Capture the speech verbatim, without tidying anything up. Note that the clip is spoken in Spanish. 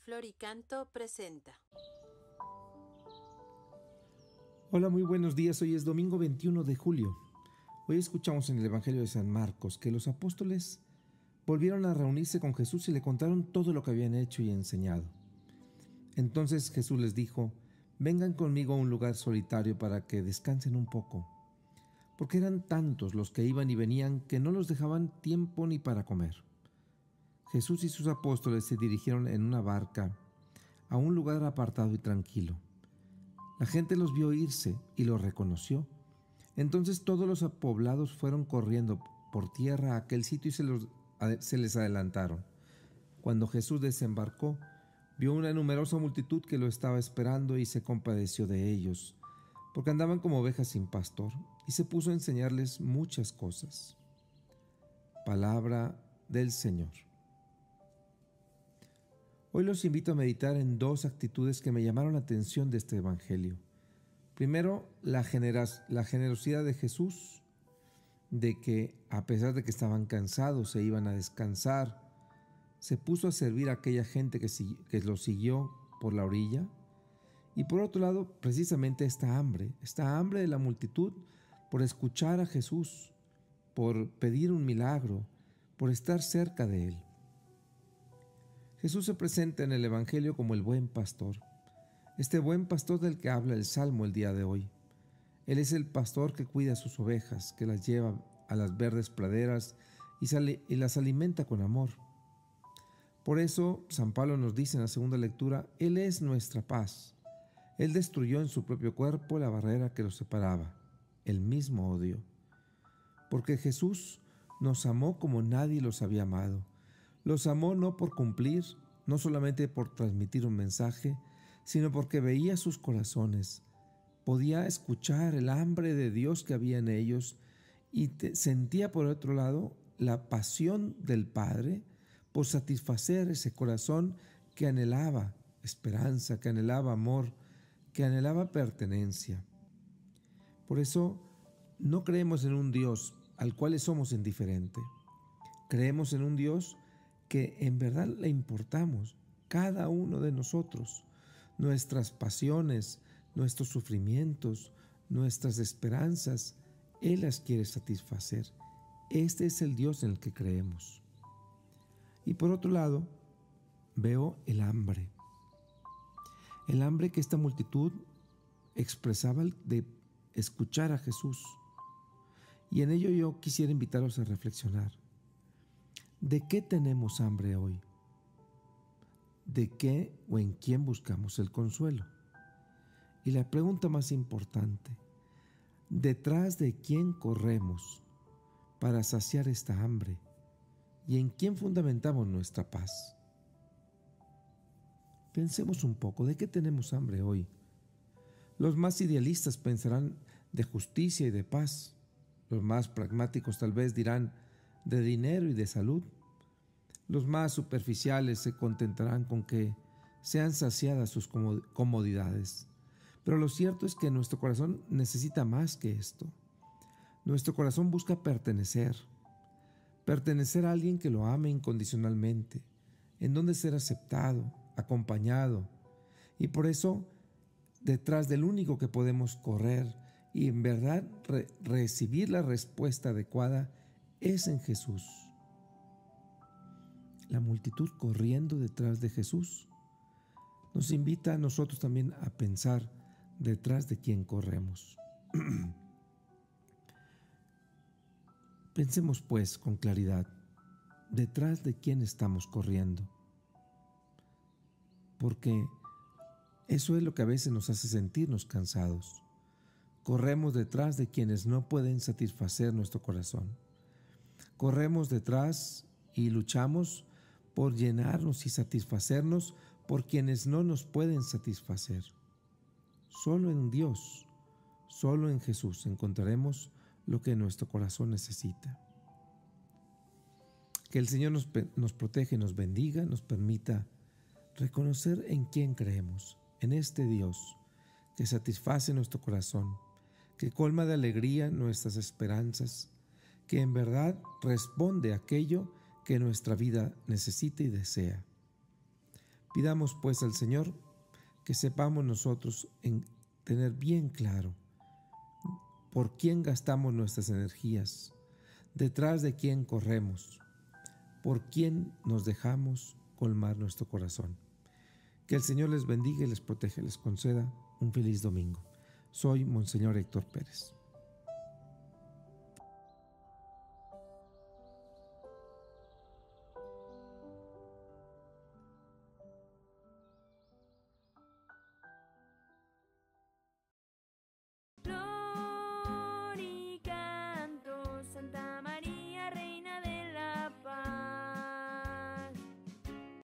Flor y Canto presenta. Hola, muy buenos días. Hoy es domingo veintiuno de julio. Hoy escuchamos en el Evangelio de San Marcos que los apóstoles volvieron a reunirse con Jesús y le contaron todo lo que habían hecho y enseñado. Entonces Jesús les dijo: vengan conmigo a un lugar solitario para que descansen un poco, porque eran tantos los que iban y venían que no los dejaban tiempo ni para comer. Jesús y sus apóstoles se dirigieron en una barca a un lugar apartado y tranquilo. La gente los vio irse y los reconoció. Entonces todos los poblados fueron corriendo por tierra a aquel sitio y se, los, se les adelantaron. Cuando Jesús desembarcó, vio una numerosa multitud que lo estaba esperando y se compadeció de ellos, porque andaban como ovejas sin pastor, y se puso a enseñarles muchas cosas. Palabra del Señor. Hoy los invito a meditar en dos actitudes que me llamaron la atención de este Evangelio. Primero, la, generas, la generosidad de Jesús, de que a pesar de que estaban cansados se iban a descansar, se puso a servir a aquella gente que, que lo siguió por la orilla. Y por otro lado, precisamente esta hambre, esta hambre de la multitud por escuchar a Jesús, por pedir un milagro, por estar cerca de Él. Jesús se presenta en el Evangelio como el buen pastor, este buen pastor del que habla el Salmo el día de hoy. Él es el pastor que cuida a sus ovejas, que las lleva a las verdes praderas y, sale, y las alimenta con amor. Por eso, San Pablo nos dice en la segunda lectura: Él es nuestra paz. Él destruyó en su propio cuerpo la barrera que los separaba, el mismo odio. Porque Jesús nos amó como nadie los había amado. Los amó no por cumplir, no solamente por transmitir un mensaje, sino porque veía sus corazones, podía escuchar el hambre de Dios que había en ellos y te, sentía por otro lado la pasión del Padre por satisfacer ese corazón que anhelaba esperanza, que anhelaba amor, que anhelaba pertenencia. Por eso no creemos en un Dios al cual somos indiferentes. Creemos en un Dios que en verdad le importamos, cada uno de nosotros, nuestras pasiones, nuestros sufrimientos, nuestras esperanzas. Él las quiere satisfacer. Este es el Dios en el que creemos. Y por otro lado, veo el hambre. El hambre que esta multitud expresaba de escuchar a Jesús. Y en ello yo quisiera invitaros a reflexionar. ¿De qué tenemos hambre hoy? ¿De qué o en quién buscamos el consuelo? Y la pregunta más importante, ¿detrás de quién corremos para saciar esta hambre? ¿Y en quién fundamentamos nuestra paz? Pensemos un poco, ¿de qué tenemos hambre hoy? Los más idealistas pensarán de justicia y de paz. Los más pragmáticos tal vez dirán de dinero y de salud. Los más superficiales se contentarán con que sean saciadas sus comodidades. Pero lo cierto es que nuestro corazón necesita más que esto. Nuestro corazón busca pertenecer. Pertenecer a alguien que lo ame incondicionalmente, en donde ser aceptado, acompañado. Y por eso, detrás del único que podemos correr y en verdad re- recibir la respuesta adecuada es en Jesús. La multitud corriendo detrás de Jesús nos invita a nosotros también a pensar detrás de quién corremos. Pensemos pues con claridad, detrás de quién estamos corriendo. Porque eso es lo que a veces nos hace sentirnos cansados. Corremos detrás de quienes no pueden satisfacer nuestro corazón. Corremos detrás y luchamos por llenarnos y satisfacernos por quienes no nos pueden satisfacer. Solo en Dios, solo en Jesús encontraremos lo que nuestro corazón necesita. Que el Señor nos, nos proteja y nos bendiga, nos permita reconocer en quién creemos, en este Dios que satisface nuestro corazón, que colma de alegría nuestras esperanzas, que en verdad responde a aquello que nuestra vida necesita y desea. Pidamos pues al Señor que sepamos nosotros en tener bien claro por quién gastamos nuestras energías, detrás de quién corremos, por quién nos dejamos colmar nuestro corazón. Que el Señor les bendiga y les proteja y les conceda un feliz domingo. Soy Monseñor Héctor Pérez.